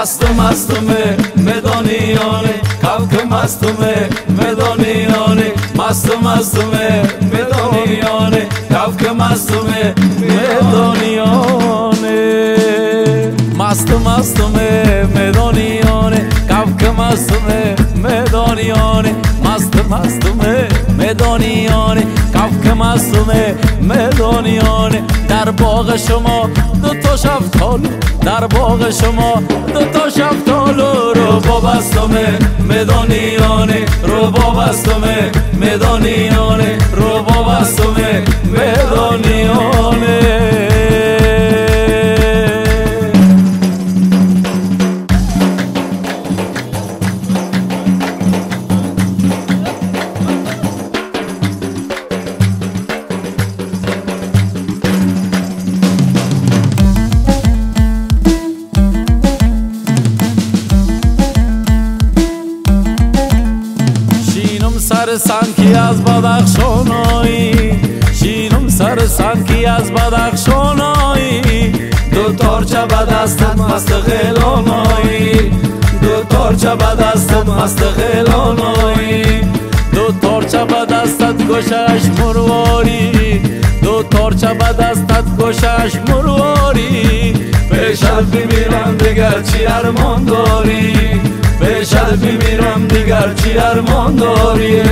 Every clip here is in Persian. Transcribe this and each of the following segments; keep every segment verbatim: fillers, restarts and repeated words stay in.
مست و مستومه مدانیانه کفک مستومه مدانیانه مست و مستومه مدانیانه کفک مستومه مدانیانه مست و مستومه مدانیانه کفک مستومه مدانیانه مست مستومه مدانیانه کفک مستومه مدانیانه در باغ شما دو تا شفتالو در باغ شما دو تا شفتالو رو با بستمه مدانیانه رو با بستمه مدانیانه رو با بستمه مدانیانه سر سنکی از بدخشانایی شینم سر سنکی از بدخشانایی دو تارچه به دستت مست غلانایی دو تارچه به دستت مست غلانایی دو تارچه به دستت گوشش مرواری دو تارچه به دستت گوشش مرواری پیشت بمیرم دیگر چی ارمان داری پیشت بمیرم دیگر چی ارمان داری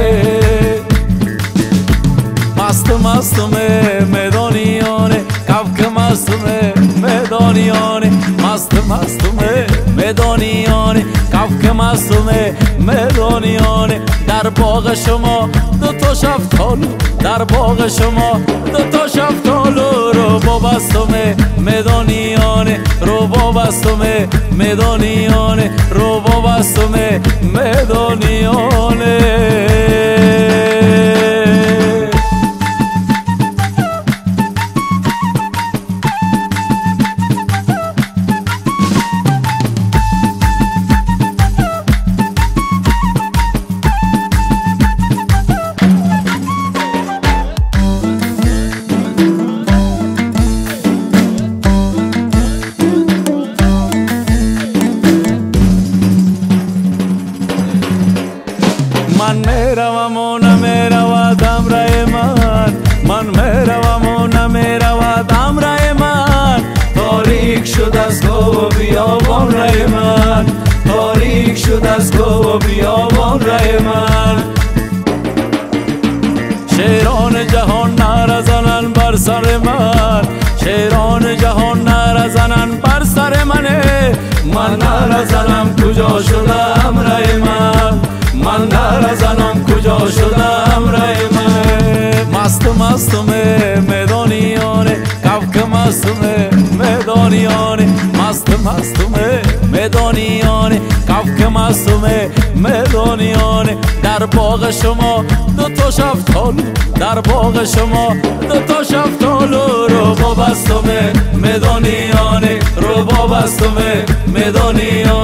مست مستومه مدانیانه کفک مستومه مدانیانه مست مستومه مدانیانه کفک مستومه مدانیانه در باغ شما دو تا شفتالو در باغ شما دو تا شفتالو رو با بستمه مدانیانه رو با بستمه مدانیانه رو با بستمه مدانیانه من میروم و نمیرود امره من من میروم و نمیرود امره من تاریک شد از گو و بیابان ره من تاریک شد از گو و بیابان ره من شیران جهان نرزنن بر سر من شیران جهان نرزنن بر سر منه من نرزنم کجا شده امره من من نرزنم کجا شدم ره من مست مستومه مدانیانه کفک مستومه مدانیانه مست مستومه مدانیانه کفک مستومه مدانیانه در باغ شما دو تا شفتالو در باغ شما دو تا شفتالو رو با بستمه مدانیانه رو با بستمه مدانیانه